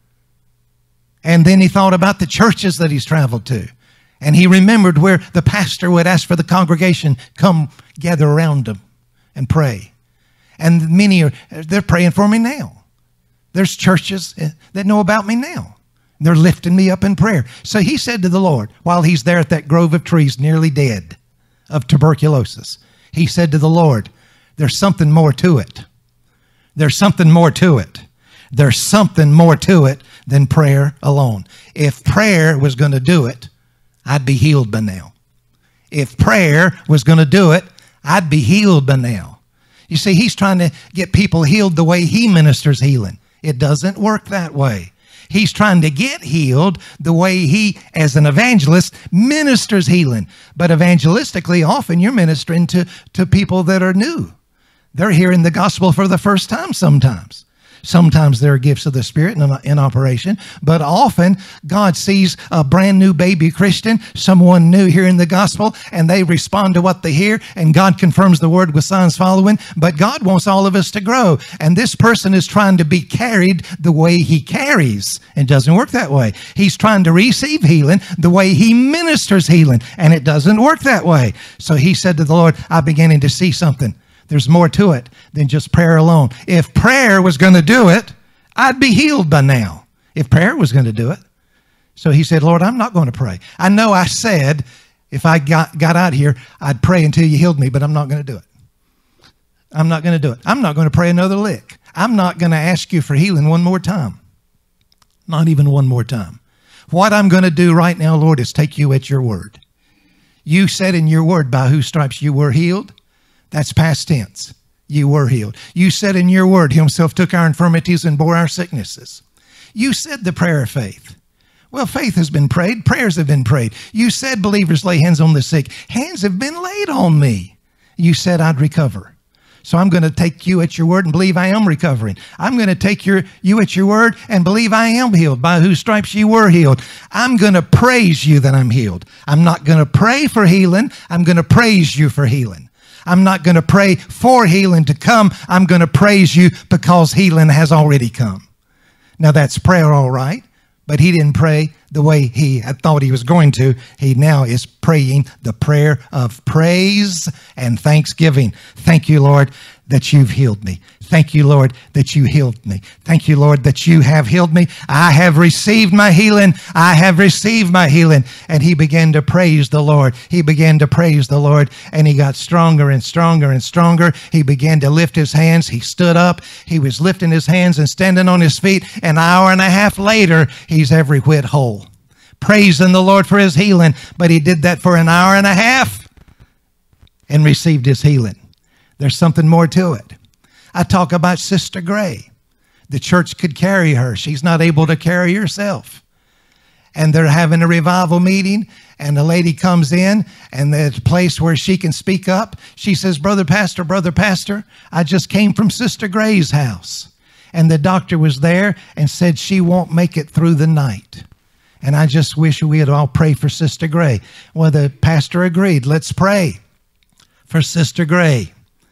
And then he thought about the churches that he's traveled to. And he remembered where the pastor would ask for the congregation, come gather around him and pray. And they're praying for me now. There's churches that know about me now. They're lifting me up in prayer. So he said to the Lord, while he's there at that grove of trees, nearly dead of tuberculosis, he said to the Lord, there's something more to it. There's something more to it. There's something more to it than prayer alone. If prayer was going to do it, I'd be healed by now. If prayer was going to do it, I'd be healed by now. You see, he's trying to get people healed the way he ministers healing. It doesn't work that way. He's trying to get healed the way he, as an evangelist, ministers healing. But evangelistically, often you're ministering to people that are new. They're hearing the gospel for the first time sometimes. Sometimes there are gifts of the Spirit in operation, but often God sees a brand new baby Christian, someone new hearing the gospel, and they respond to what they hear, and God confirms the word with signs following. But God wants all of us to grow, and this person is trying to be carried the way he carries. It doesn't work that way. He's trying to receive healing the way he ministers healing, and it doesn't work that way. So he said to the Lord, I'm beginning to see something. There's more to it than just prayer alone. If prayer was going to do it, I'd be healed by now. If prayer was going to do it. So he said, Lord, I'm not going to pray. I know I said if I got out here, I'd pray until you healed me, but I'm not going to do it. I'm not going to do it. I'm not going to pray another lick. I'm not going to ask you for healing one more time. Not even one more time. What I'm going to do right now, Lord, is take you at your word. You said in your word, by whose stripes you were healed. That's past tense. You were healed. You said in your word, he himself took our infirmities and bore our sicknesses. You said the prayer of faith. Well, faith has been prayed. Prayers have been prayed. You said believers lay hands on the sick. Hands have been laid on me. You said I'd recover. So I'm going to take you at your word and believe I am recovering. I'm going to take you at your word and believe I am healed, by whose stripes you were healed. I'm going to praise you that I'm healed. I'm not going to pray for healing. I'm going to praise you for healing. I'm not going to pray for healing to come. I'm going to praise you because healing has already come. Now that's prayer, all right, but he didn't pray the way he had thought he was going to. He now is praying the prayer of praise and thanksgiving. Thank you, Lord, that you've healed me. Thank you, Lord, that you healed me. Thank you, Lord, that you have healed me. I have received my healing. I have received my healing. And he began to praise the Lord. He began to praise the Lord, and he got stronger and stronger and stronger. He began to lift his hands. He stood up. He was lifting his hands and standing on his feet. An hour and a half later, he's every whit whole. Praising the Lord for his healing. But he did that for an hour and a half and received his healing. There's something more to it. I talk about Sister Gray. The church could carry her. She's not able to carry herself. And they're having a revival meeting, and the lady comes in, and there's a place where she can speak up. She says, Brother Pastor, I just came from Sister Gray's house. And the doctor was there and said she won't make it through the night. And I just wish we had all prayed for Sister Gray. Well, the pastor agreed. Let's pray for Sister Gray.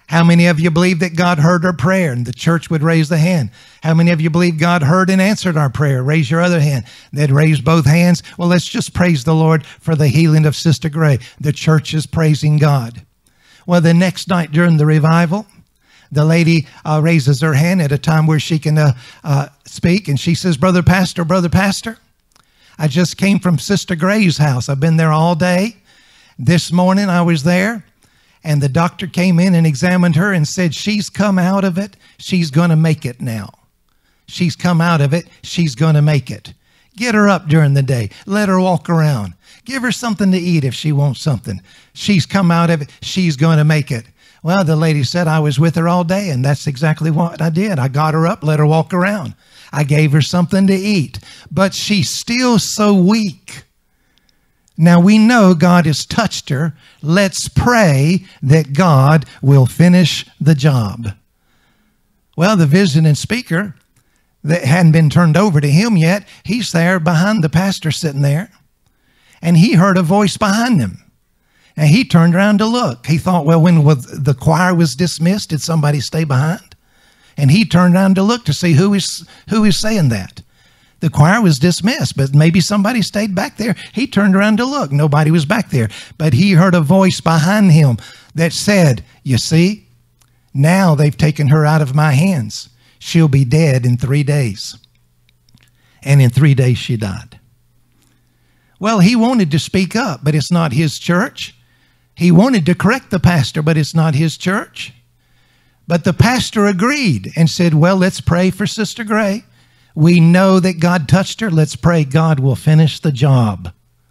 How many of you believe that God heard our prayer? And the church would raise the hand. How many of you believe God heard and answered our prayer? Raise your other hand. They'd raise both hands. Well, let's just praise the Lord for the healing of Sister Gray. The church is praising God. Well, the next night during the revival, the lady raises her hand at a time where she can speak, and she says, Brother Pastor, I just came from Sister Gray's house. I've been there all day. This morning I was there, and the doctor came in and examined her and said, she's come out of it. She's going to make it now. She's come out of it. She's going to make it. Get her up during the day. Let her walk around. Give her something to eat if she wants something. She's come out of it. She's going to make it. Well, the lady said, I was with her all day, and that's exactly what I did. I got her up, let her walk around. I gave her something to eat, but she's still so weak. Now we know God has touched her. Let's pray that God will finish the job. Well, the visiting speaker that hadn't been turned over to him yet, he's there behind the pastor sitting there, and he heard a voice behind him. And he turned around to look. He thought, well, when the choir was dismissed, did somebody stay behind? And he turned around to look to see who is saying that. The choir was dismissed, but maybe somebody stayed back there. He turned around to look. Nobody was back there. But he heard a voice behind him that said, you see, now they've taken her out of my hands. She'll be dead in 3 days. And in 3 days she died. Well, he wanted to speak up, but it's not his church. He wanted to correct the pastor, but it's not his church. But the pastor agreed and said, well, let's pray for Sister Gray. We know that God touched her. Let's pray God will finish the job.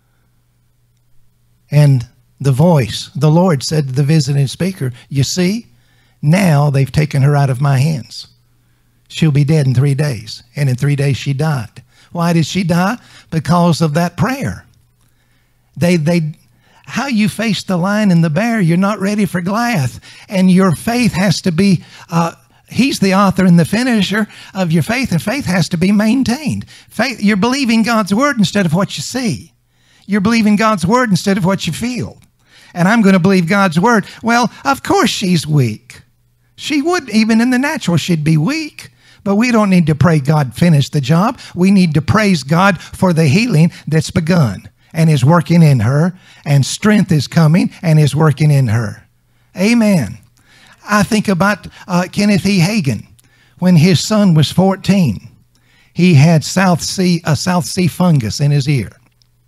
And the voice, the Lord said to the visiting speaker, you see, now they've taken her out of my hands. She'll be dead in 3 days. And in 3 days she died. Why did she die? Because of that prayer. How you face the lion and the bear, you're not ready for Goliath. And your faith has to be, he's the author and the finisher of your faith, and faith has to be maintained. Faith, you're believing God's word instead of what you see. You're believing God's word instead of what you feel. And I'm going to believe God's word. Well, of course she's weak. She would, even in the natural, she'd be weak. But we don't need to pray God finish the job. We need to praise God for the healing that's begun and is working in her, and strength is coming and is working in her. Amen. I think about Kenneth E. Hagin. When his son was 14, he had a South Sea fungus in his ear.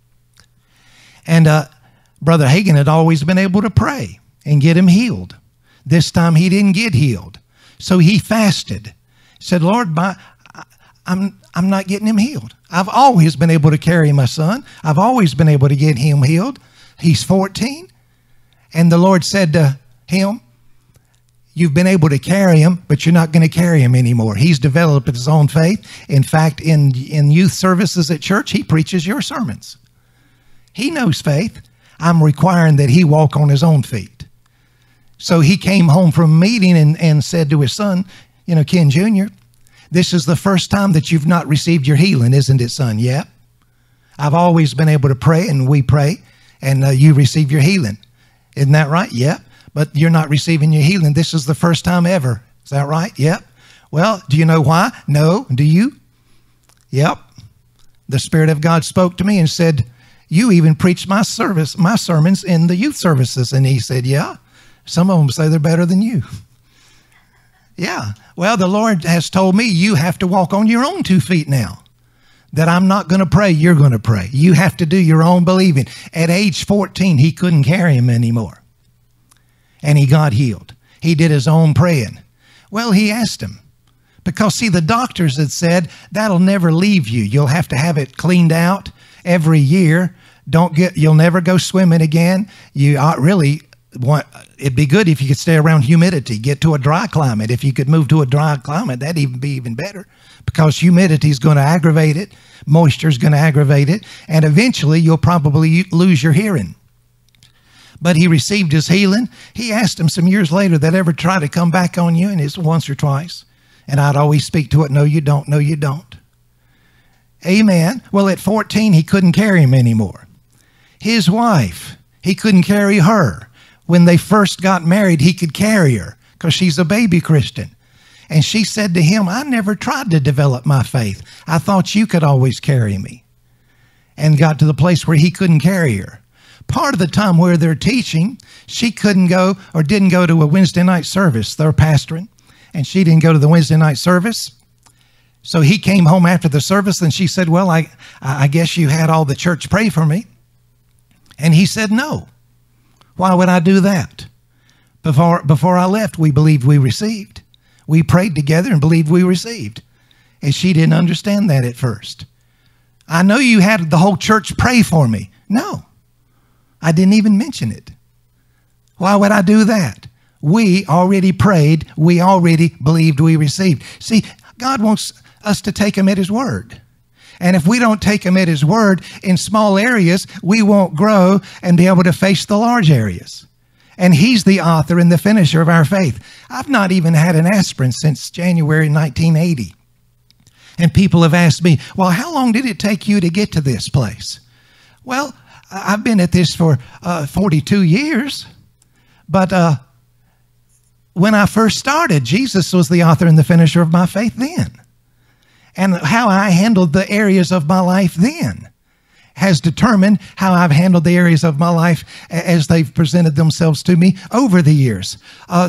And Brother Hagin had always been able to pray and get him healed. This time he didn't get healed. So he fasted. Said, Lord, I'm not getting him healed. I've always been able to carry my son. I've always been able to get him healed. He's 14. And the Lord said to him, you've been able to carry him, but you're not going to carry him anymore. He's developed his own faith. In fact, in youth services at church, he preaches your sermons. He knows faith. I'm requiring that he walk on his own feet. So he came home from a meeting and said to his son, Ken Jr., this is the first time that you've not received your healing, isn't it, son? Yeah. I've always been able to pray, and we pray, and you receive your healing. Isn't that right? Yeah. But you're not receiving your healing. This is the first time ever. Is that right? Yep. Well, do you know why? No. Do you? Yep. The Spirit of God spoke to me and said, you even preached my sermons in the youth services. And he said, yeah. Some of them say they're better than you. Yeah. Well, the Lord has told me you have to walk on your own 2 feet now. That I'm not going to pray, you're going to pray. You have to do your own believing. At age 14, he couldn't carry him anymore. And he got healed. He did his own praying. Well, he asked him. Because, see, the doctors had said, that'll never leave you. You'll have to have it cleaned out every year. You'll never go swimming again. It'd be good if you could stay around humidity, get to a dry climate. If you could move to a dry climate, that'd be even better, because humidity is going to aggravate it. Moisture is going to aggravate it. And eventually you'll probably lose your hearing. But he received his healing. He asked him some years later, that ever try to come back on you? And it's once or twice. And I'd always speak to it. No, you don't. No, you don't. Amen. Well, at 14, he couldn't carry him anymore. His wife, he couldn't carry her. When they first got married, he could carry her because she's a baby Christian. And she said to him, I never tried to develop my faith. I thought you could always carry me. And got to the place where he couldn't carry her. Part of the time where they're teaching, she couldn't go or didn't go to a Wednesday night service. They're pastoring, and she didn't go to the Wednesday night service. So he came home after the service, and she said, well, I guess you had all the church pray for me. And he said, no. Why would I do that? Before I left, we believed we received. We prayed together and believed we received. And she didn't understand that at first. I know you had the whole church pray for me. No, I didn't even mention it. Why would I do that? We already prayed. We already believed we received. See, God wants us to take him at his word. And if we don't take him at his word in small areas, we won't grow and be able to face the large areas. And he's the author and the finisher of our faith. I've not even had an aspirin since January 1980. And people have asked me, well, how long did it take you to get to this place? Well, I've been at this for 42 years. But when I first started, Jesus was the author and the finisher of my faith then. And how I handled the areas of my life then has determined how I've handled the areas of my life as they've presented themselves to me over the years.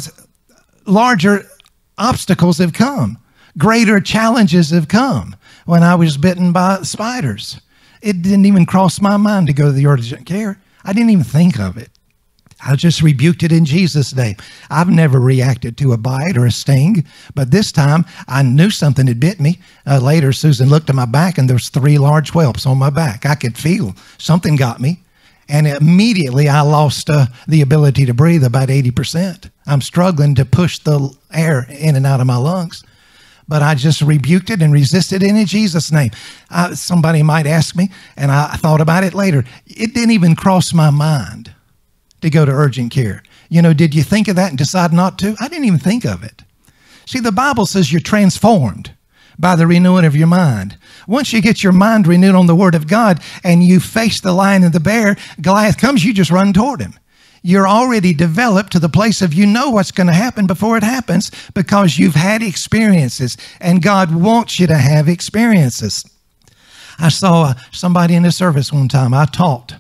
Larger obstacles have come. Greater challenges have come. When I was bitten by spiders, it didn't even cross my mind to go to the urgent care. I didn't even think of it. I just rebuked it in Jesus' name. I've never reacted to a bite or a sting, but this time I knew something had bit me. Later, Susan looked at my back, and there's 3 large whelps on my back. I could feel something got me, and immediately I lost the ability to breathe about 80%. I'm struggling to push the air in and out of my lungs, but I just rebuked it and resisted it in Jesus' name. Somebody might ask me, and I thought about it later. It didn't even cross my mind to go to urgent care. You know, did you think of that and decide not to? I didn't even think of it. See, the Bible says you're transformed by the renewing of your mind. Once you get your mind renewed on the Word of God and you face the lion and the bear, Goliath comes, you just run toward him. You're already developed to the place of you know what's going to happen before it happens because you've had experiences, and God wants you to have experiences. I saw somebody in the service one time. I taught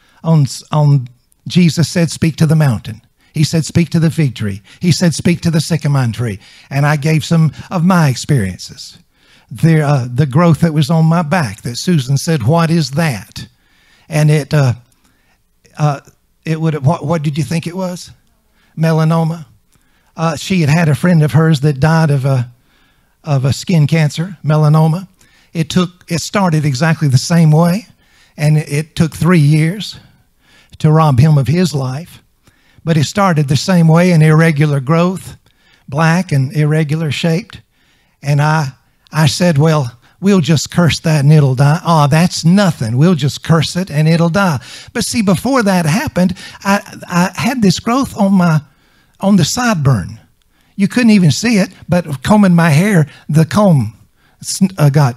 on Jesus said, speak to the mountain. He said, speak to the fig tree. He said, speak to the sycamore tree. And I gave some of my experiences. The growth that was on my back that Susan said, what is that? And it would have, what did you think it was? Melanoma. She had a friend of hers that died of a skin cancer, melanoma. It started exactly the same way, and it took 3 years to rob him of his life. But it started the same way, an irregular growth, black and irregular shaped. And I said, well, we'll just curse that and it'll die. Oh, that's nothing. We'll just curse it and it'll die. But see, before that happened, I had this growth on the sideburn. You couldn't even see it, but combing my hair, the comb got,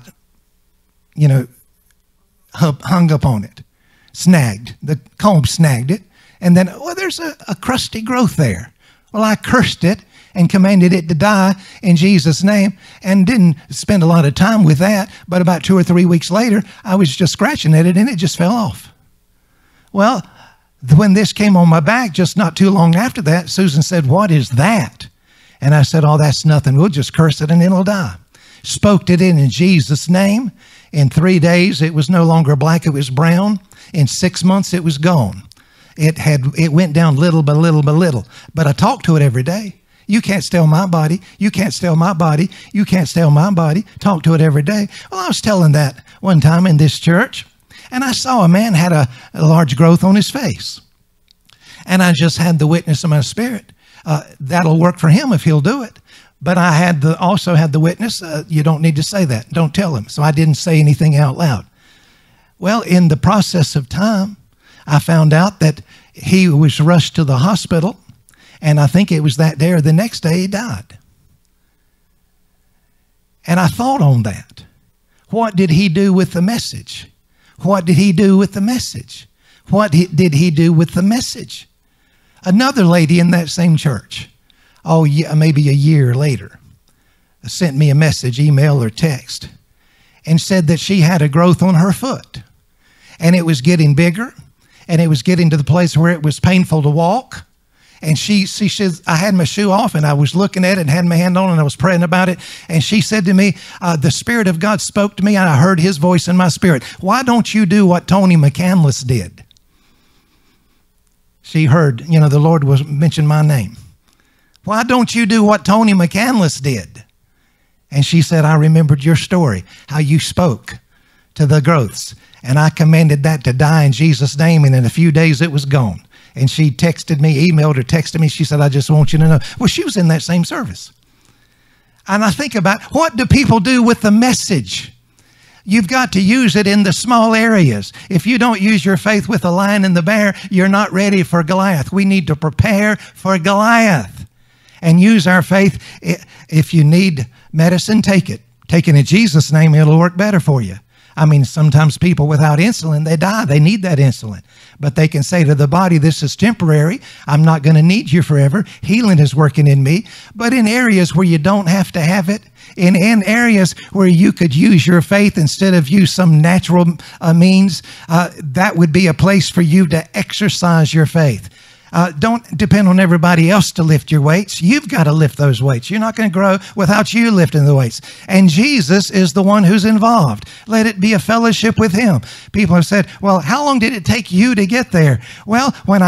hung up on it. Snagged. The comb snagged it. And then, there's a crusty growth there. Well, I cursed it and commanded it to die in Jesus' name and didn't spend a lot of time with that. But about 2 or 3 weeks later, I was just scratching at it and it just fell off. Well, when this came on my back, just not too long after that, Susan said, what is that? And I said, oh, that's nothing. We'll just curse it and it'll die. Spoke it in Jesus' name. In 3 days, it was no longer black, it was brown. In 6 months, it was gone. It went down little by little by little. But I talked to it every day. You can't steal my body. You can't steal my body. You can't steal my body. Talk to it every day. Well, I was telling that one time in this church, and I saw a man had a large growth on his face. And I just had the witness of my spirit. That'll work for him if he'll do it. But I also had the witness, you don't need to say that. Don't tell him. So I didn't say anything out loud. Well, in the process of time, I found out that he was rushed to the hospital, and I think it was that day or the next day he died. And I thought on that. What did he do with the message? What did he do with the message? What did he do with the message? Another lady in that same church, maybe a year later, sent me a message, email or text, and said that she had a growth on her foot. And it was getting bigger, and it was getting to the place where it was painful to walk. And she says, I had my shoe off, and I was looking at it and had my hand on it, and I was praying about it. And she said to me, the Spirit of God spoke to me, and I heard his voice in my spirit. Why don't you do what Tony McCanless did? She heard, the Lord was mentioned my name. Why don't you do what Tony McCanless did? And she said, I remembered your story, how you spoke to the growths. And I commanded that to die in Jesus' name. And in a few days, it was gone. And she texted me, emailed or texted me. She said, I just want you to know. Well, she was in that same service. And I think about, what do people do with the message? You've got to use it in the small areas. If you don't use your faith with the lion and the bear, you're not ready for Goliath. We need to prepare for Goliath and use our faith. If you need medicine, take it. Take it in Jesus' name, it'll work better for you. I mean, sometimes people without insulin, they die. They need that insulin. But they can say to the body, this is temporary. I'm not going to need you forever. Healing is working in me. But in areas where you don't have to have it, in areas where you could use your faith instead of use some natural means, that would be a place for you to exercise your faith. Don't depend on everybody else to lift your weights. You've got to lift those weights. You're not going to grow without you lifting the weights. And Jesus is the one who's involved. Let it be a fellowship with him. People have said, well, how long did it take you to get there? Well, when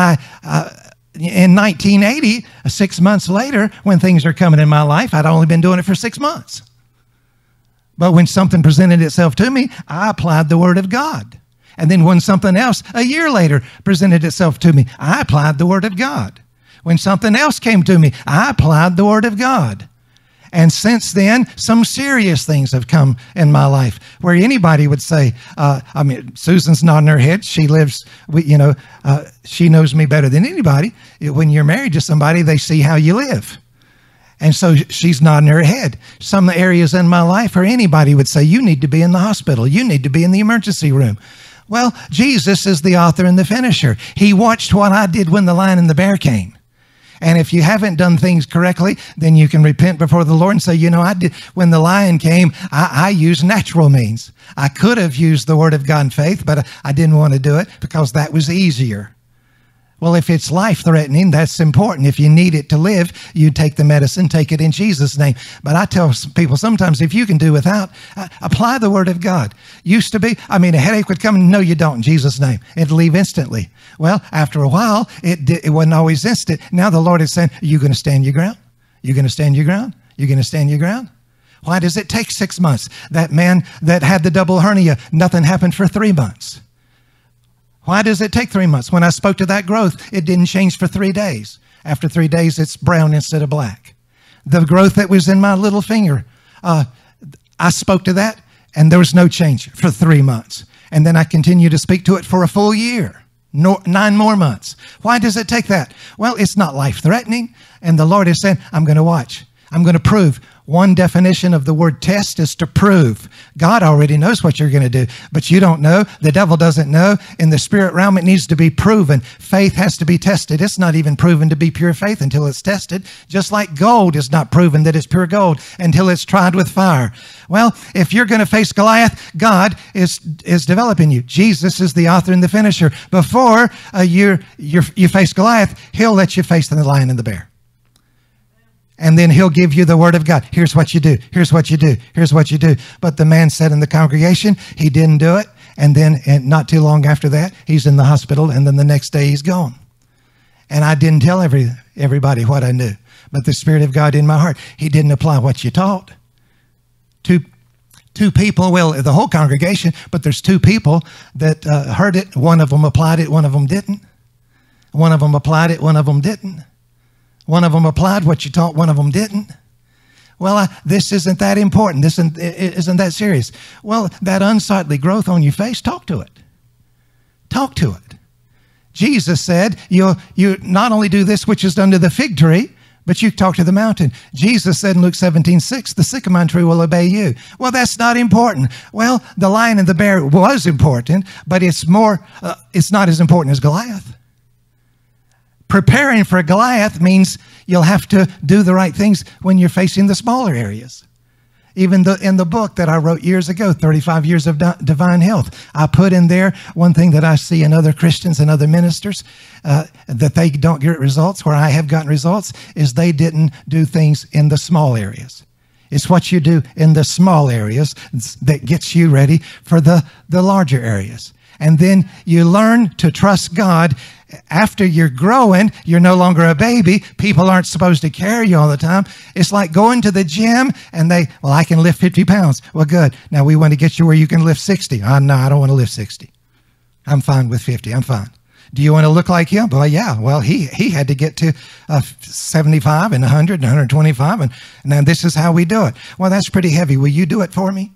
in 1980, 6 months later, when things are coming in my life, I'd only been doing it for 6 months. But when something presented itself to me, I applied the word of God. And then when something else, a year later, presented itself to me, I applied the word of God. When something else came to me, I applied the word of God. And since then, some serious things have come in my life where anybody would say, Susan's nodding her head. She lives, she knows me better than anybody. When you're married to somebody, they see how you live. And so she's nodding her head. Some areas in my life where anybody would say, you need to be in the hospital. You need to be in the emergency room. Well, Jesus is the author and the finisher. He watched what I did when the lion and the bear came. And if you haven't done things correctly, then you can repent before the Lord and say, I did. When the lion came, I used natural means. I could have used the word of God in faith, but I didn't want to do it because that was easier. Well, if it's life-threatening, that's important. If you need it to live, you take the medicine, take it in Jesus' name. But I tell people sometimes, if you can do without, apply the word of God. Used to be, a headache would come, no, you don't, in Jesus' name. It'd leave instantly. Well, after a while, it wasn't always instant. Now the Lord is saying, are you going to stand your ground? You're going to stand your ground? You're going to stand your ground? Why does it take 6 months? That man that had the double hernia, nothing happened for 3 months. Why does it take 3 months? When I spoke to that growth, it didn't change for 3 days. After 3 days, it's brown instead of black. The growth that was in my little finger, I spoke to that, and there was no change for 3 months. And then I continued to speak to it for a full year, 9 more months. Why does it take that? Well, it's not life-threatening, and the Lord is saying, I'm going to watch. I'm going to prove. One definition of the word test is to prove. God already knows what you're going to do, but you don't know. The devil doesn't know. In the spirit realm, it needs to be proven. Faith has to be tested. It's not even proven to be pure faith until it's tested, just like gold is not proven that it's pure gold until it's tried with fire. Well, if you're going to face Goliath, God is developing you. Jesus is the author and the finisher. Before you face Goliath, he'll let you face the lion and the bear. And then he'll give you the word of God. Here's what you do. Here's what you do. Here's what you do. But the man said in the congregation, he didn't do it. And then not too long after that, he's in the hospital. And then the next day he's gone. And I didn't tell everybody what I knew. But the Spirit of God in my heart, he didn't apply what you taught. Two people, well, the whole congregation, but there's 2 people that heard it. One of them applied it. One of them didn't. One of them applied it. One of them didn't. One of them applied what you taught, one of them didn't. Well, this isn't that important. This isn't that serious. Well, that unsightly growth on your face, talk to it. Talk to it. Jesus said, you not only do this which is done to the fig tree, but you talk to the mountain. Jesus said in Luke 17:6, the sycamore tree will obey you. Well, that's not important. Well, the lion and the bear was important, but it's not as important as Goliath. preparing for Goliath means you'll have to do the right things when you're facing the smaller areas. Even in the book that I wrote years ago, 35 Years of Divine Health, I put in there one thing that I see in other Christians and other ministers that they don't get results, where I have gotten results, is they didn't do things in the small areas. It's what you do in the small areas that gets you ready for the larger areas. And then you learn to trust God. After you're growing, you're no longer a baby. People aren't supposed to carry you all the time. It's like going to the gym and I can lift 50 pounds. Well, good. Now we want to get you where you can lift 60. No, I don't want to lift 60. I'm fine with 50. I'm fine. Do you want to look like him? Well, yeah. Well, he had to get to 75 and 100 and 125. And now this is how we do it. Well, that's pretty heavy. Will you do it for me?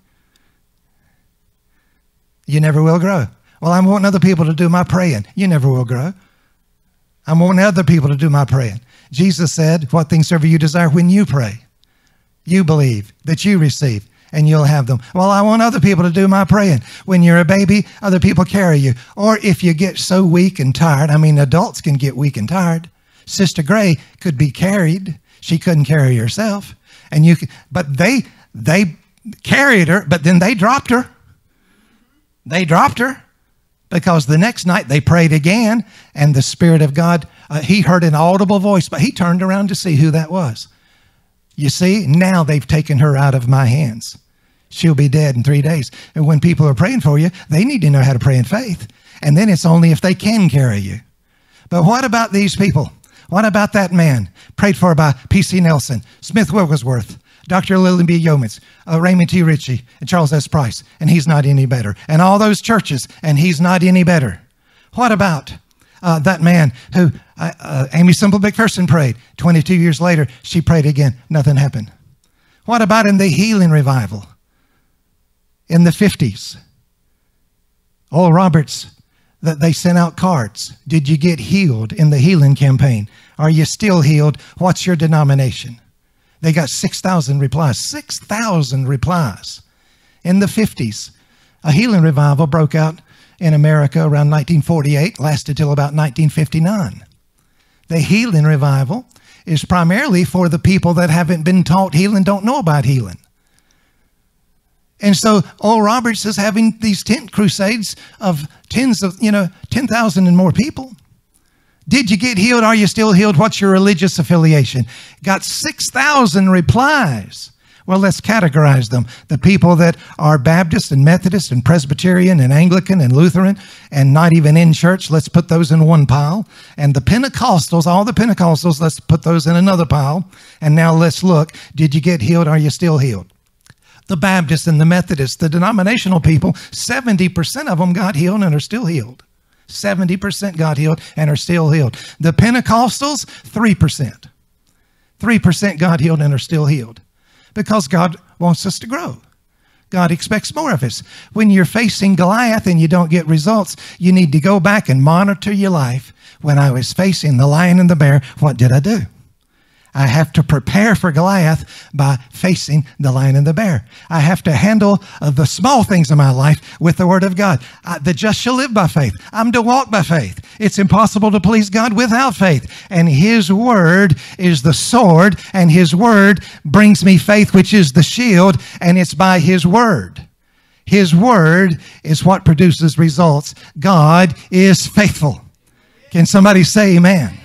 You never will grow. Well, I'm wanting other people to do my praying. You never will grow. I'm wanting other people to do my praying. Jesus said, what things soever you desire when you pray, you believe that you receive and you'll have them. Well, I want other people to do my praying. When you're a baby, other people carry you. Or if you get so weak and tired, adults can get weak and tired. Sister Gray could be carried. She couldn't carry herself. But they carried her, but then they dropped her. They dropped her. Because the next night they prayed again, and the Spirit of God, he heard an audible voice, but he turned around to see who that was. You see, now they've taken her out of my hands. She'll be dead in 3 days. And when people are praying for you, they need to know how to pray in faith. And then it's only if they can carry you. But what about these people? What about that man prayed for by P.C. Nelson, Smith Wigglesworth, Dr. Lillian B. Yeomans, Raymond T. Ritchie, and Charles S. Price, and he's not any better. And all those churches, and he's not any better. What about that man who Amy Semple McPherson prayed? 22 years later, she prayed again. Nothing happened. What about in the healing revival in the 50s? Oral Roberts, that they sent out cards. Did you get healed in the healing campaign? Are you still healed? What's your denomination? They got 6,000 replies. 6,000 replies. In the 50s, a healing revival broke out in America around 1948, lasted till about 1959. The healing revival is primarily for the people that haven't been taught healing, don't know about healing. And so Oral Roberts is having these tent crusades of 10,000 and more people. Did you get healed? Are you still healed? What's your religious affiliation? Got 6,000 replies. Well, let's categorize them. The people that are Baptist and Methodist and Presbyterian and Anglican and Lutheran and not even in church, let's put those in one pile. And the Pentecostals, all the Pentecostals, let's put those in another pile. And now let's look. Did you get healed? Are you still healed? The Baptists and the Methodists, the denominational people, 70% of them got healed and are still healed. 70% got healed and are still healed. The Pentecostals, 3%. 3% got healed and are still healed. Because God wants us to grow. God expects more of us. When you're facing Goliath and you don't get results, you need to go back and monitor your life. When I was facing the lion and the bear, what did I do? I have to prepare for Goliath by facing the lion and the bear. I have to handle the small things in my life with the Word of God. The just shall live by faith. I'm to walk by faith. It's impossible to please God without faith. And His Word is the sword, and His Word brings me faith, which is the shield, and it's by His Word. His Word is what produces results. God is faithful. Can somebody say amen?